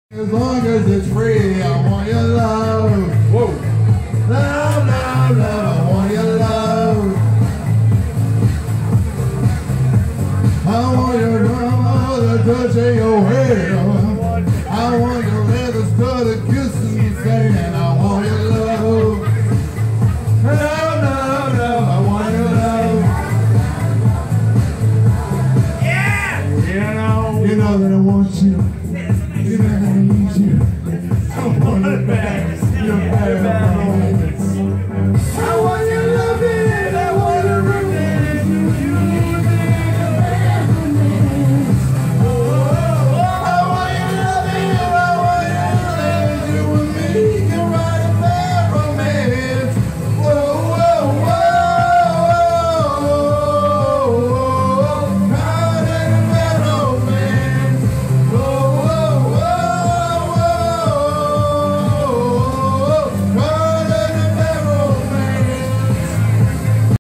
As long as it's free, I want your love. Whoa. Love, love, love, I want your love. I want your love, the touch of your hair.